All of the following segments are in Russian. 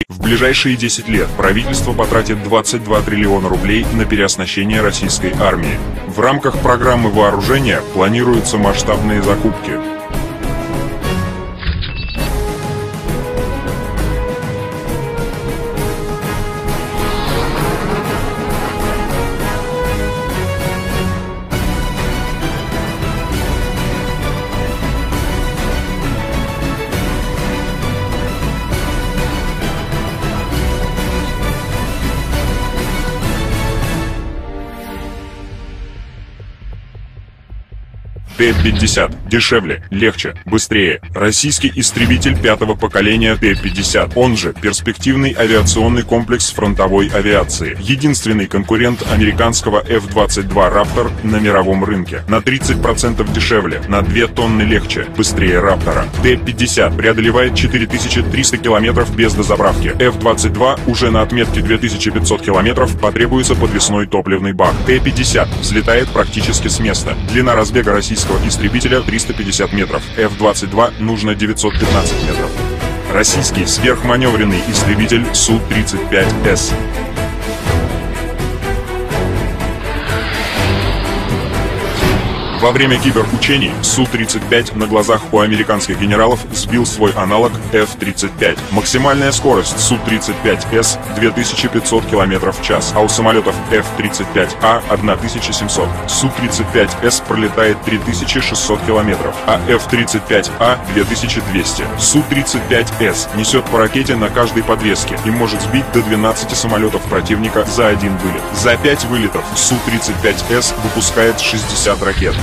В ближайшие 10 лет правительство потратит 22 триллиона рублей на переоснащение российской армии. В рамках программы вооружения планируются масштабные закупки. Т-50. Дешевле, легче, быстрее. Российский истребитель пятого поколения Т-50, он же перспективный авиационный комплекс фронтовой авиации. Единственный конкурент американского F-22 Raptor на мировом рынке. На 30% дешевле, на 2 тонны легче, быстрее Раптора. Т-50 преодолевает 4300 километров без дозаправки. F-22 уже на отметке 2500 километров, потребуется подвесной топливный бак. Т-50 взлетает практически с места. Длина разбега российского истребителя 350 метров, F-22 нужно 915 метров. Российский сверхманевренный истребитель Су-35С. Во время киберучений Су-35 на глазах у американских генералов сбил свой аналог F-35. Максимальная скорость Су-35С 2500 км в час, а у самолетов F-35А 1700. Су-35С пролетает 3600 км, а F-35А 2200. Су-35С несет по ракете на каждой подвеске и может сбить до 12 самолетов противника за один вылет. За 5 вылетов Су-35С выпускает 60 ракет.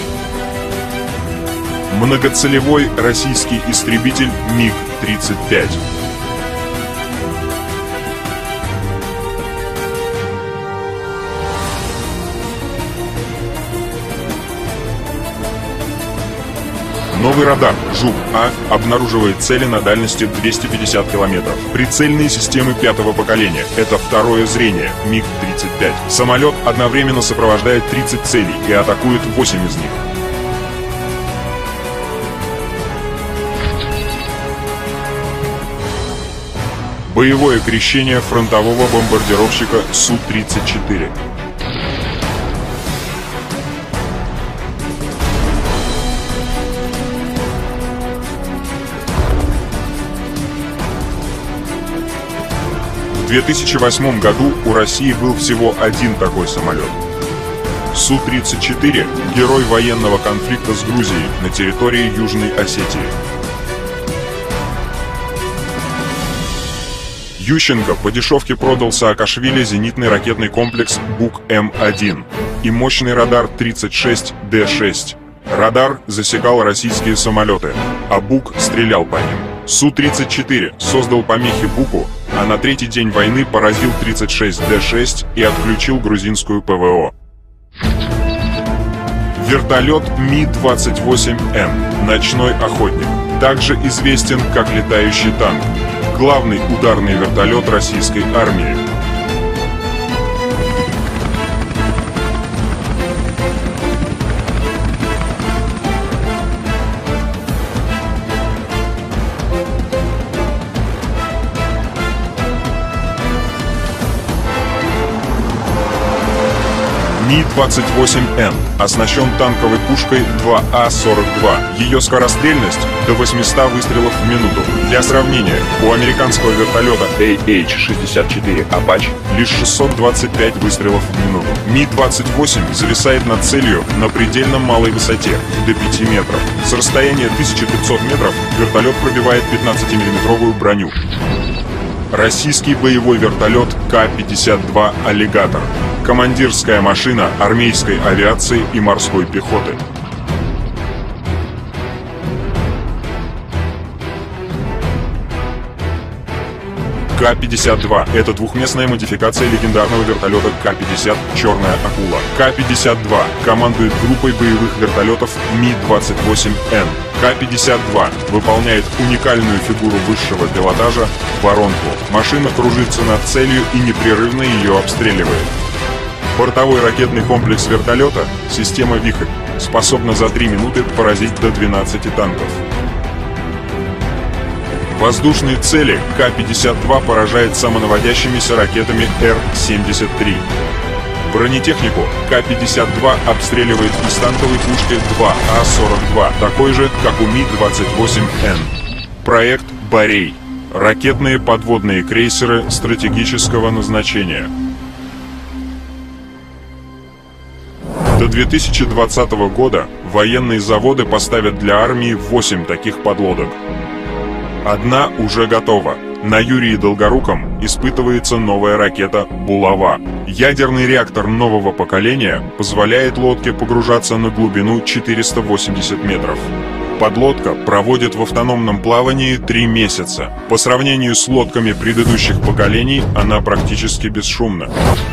Многоцелевой российский истребитель МиГ-35. Новый радар ЖУК-А обнаруживает цели на дальности 250 километров. Прицельные системы пятого поколения. Это второе зрение МиГ-35. Самолет одновременно сопровождает 30 целей и атакует 8 из них. Боевое крещение фронтового бомбардировщика Су-34. В 2008 году у России был всего один такой самолет. Су-34 – герой военного конфликта с Грузией на территории Южной Осетии. Ющенко по дешевке продал Саакашвили зенитный ракетный комплекс БуК-М1 и мощный радар 36Д6. Радар засекал российские самолеты, а БуК стрелял по ним. Су-34 создал помехи БуКу, а на третий день войны поразил 36Д6 и отключил грузинскую ПВО. Вертолет Ми-28М, ночной охотник, также известен как летающий танк, главный ударный вертолет российской армии. Ми-28М оснащен танковой пушкой 2А-42. Ее скорострельность до 800 выстрелов в минуту. Для сравнения, у американского вертолета AH-64 Apache лишь 625 выстрелов в минуту. Ми-28 зависает над целью на предельно малой высоте, до 5 метров. С расстояния 1500 метров вертолет пробивает 15-миллиметровую броню. Российский боевой вертолет К-52 «Аллигатор». Командирская машина армейской авиации и морской пехоты. К-52 – это двухместная модификация легендарного вертолета К-50 «Черная акула». К-52 командует группой боевых вертолетов Ми-28Н. К-52 выполняет уникальную фигуру высшего пилотажа – воронку. Машина кружится над целью и непрерывно ее обстреливает. Бортовой ракетный комплекс вертолета – система «Вихрь», способна за 3 минуты поразить до 12 танков. Воздушные цели К-52 поражает самонаводящимися ракетами Р-73. Бронетехнику К-52 обстреливает из танковой пушки 2А-42, такой же, как у Ми-28Н. Проект «Борей». Ракетные подводные крейсеры стратегического назначения. До 2020 года военные заводы поставят для армии 8 таких подлодок. Одна уже готова. На Юрии Долгоруком испытывается новая ракета «Булава». Ядерный реактор нового поколения позволяет лодке погружаться на глубину 480 метров. Подлодка проводит в автономном плавании 3 месяца. По сравнению с лодками предыдущих поколений, она практически бесшумна.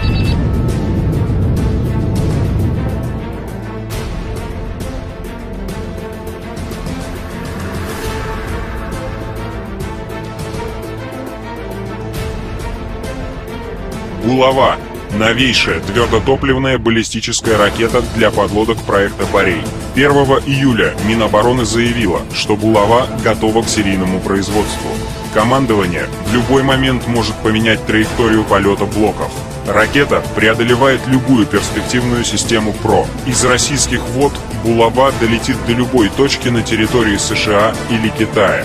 «Булава» — новейшая твердотопливная баллистическая ракета для подлодок проекта «Борей». 1 июля Минобороны заявила, что «Булава» готова к серийному производству. Командование в любой момент может поменять траекторию полета блоков. Ракета преодолевает любую перспективную систему ПРО. Из российских вод «Булава» долетит до любой точки на территории США или Китая.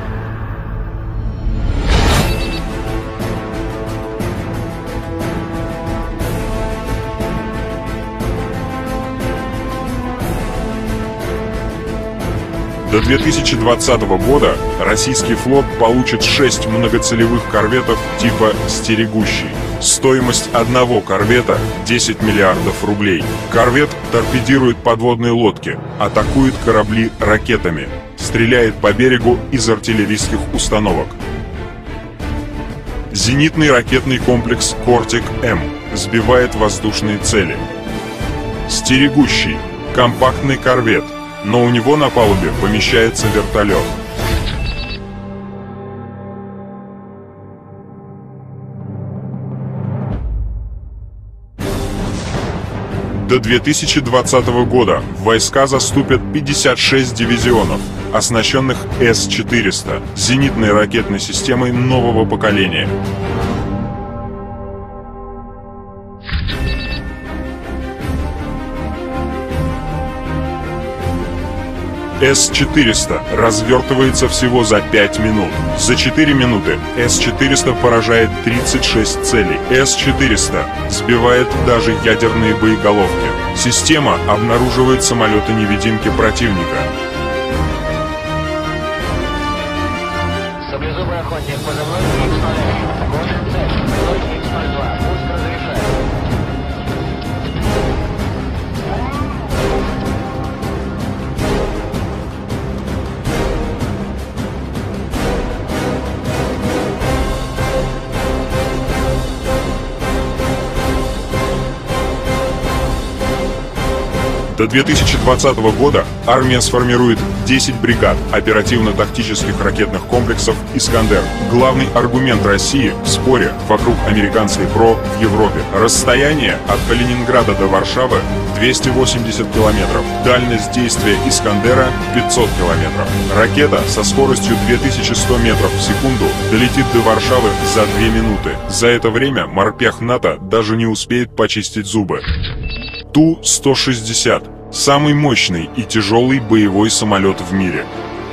До 2020 года российский флот получит 6 многоцелевых корветов типа «Стерегущий». Стоимость одного корвета – 10 миллиардов рублей. Корвет торпедирует подводные лодки, атакует корабли ракетами, стреляет по берегу из артиллерийских установок. Зенитный ракетный комплекс «Кортик-М» сбивает воздушные цели. «Стерегущий» – компактный корвет, но у него на палубе помещается вертолет. До 2020 года в войска заступят 56 дивизионов, оснащенных С-400, зенитной ракетной системой нового поколения. С-400 развертывается всего за 5 минут. За 4 минуты С-400 поражает 36 целей. С-400 сбивает даже ядерные боеголовки. Система обнаруживает самолеты-невидимки противника. Саблезубый охотник подо мной X0. Кожа цель. X02. Пуск разрешаю. До 2020 года армия сформирует 10 бригад оперативно-тактических ракетных комплексов «Искандер». Главный аргумент России в споре вокруг американской ПРО в Европе. Расстояние от Калининграда до Варшавы 280 километров. Дальность действия «Искандера» 500 километров. Ракета со скоростью 2100 метров в секунду долетит до Варшавы за 2 минуты. За это время морпех НАТО даже не успеет почистить зубы. Ту-160 – самый мощный и тяжелый боевой самолет в мире.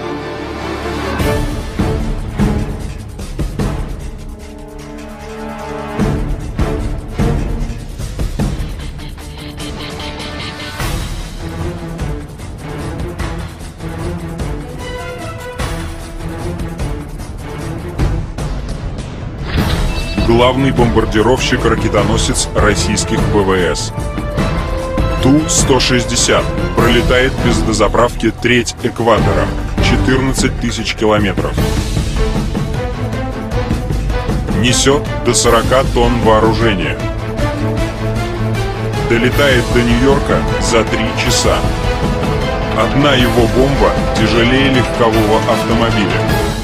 Главный бомбардировщик-ракетоносец российских ВВС. Ту-160 пролетает без дозаправки треть экватора, 14 тысяч километров. Несет до 40 тонн вооружения. Долетает до Нью-Йорка за 3 часа. Одна его бомба тяжелее легкового автомобиля.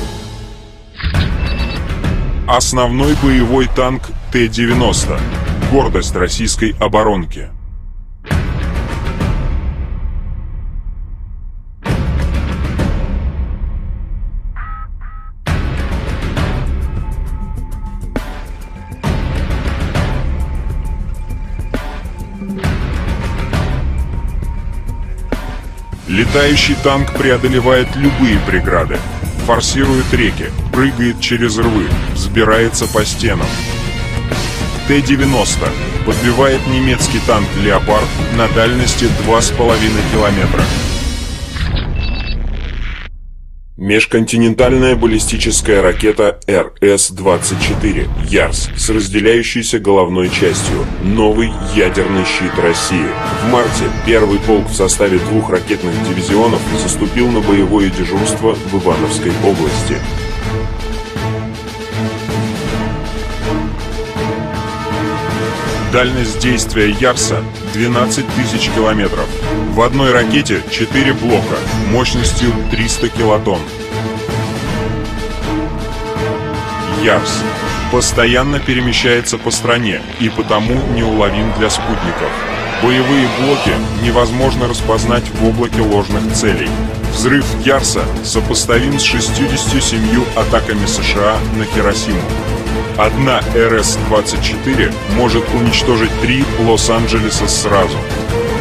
Основной боевой танк Т-90. Гордость российской оборонки. Летающий танк преодолевает любые преграды, форсирует реки, прыгает через рвы, взбирается по стенам. Т-90 подбивает немецкий танк «Леопард» на дальности 2,5 километра. Межконтинентальная баллистическая ракета РС-24 «Ярс» с разделяющейся головной частью. Новый ядерный щит России. В марте первый полк в составе 2 ракетных дивизионов заступил на боевое дежурство в Ивановской области. Дальность действия «Ярса» 12 тысяч километров. В одной ракете 4 блока мощностью 300 килотонн. «Ярс» постоянно перемещается по стране и потому неуловим для спутников. Боевые блоки невозможно распознать в облаке ложных целей. Взрыв «Ярса» сопоставим с 67 атаками США на Хиросиму. Одна РС-24 может уничтожить 3 Лос-Анджелеса сразу.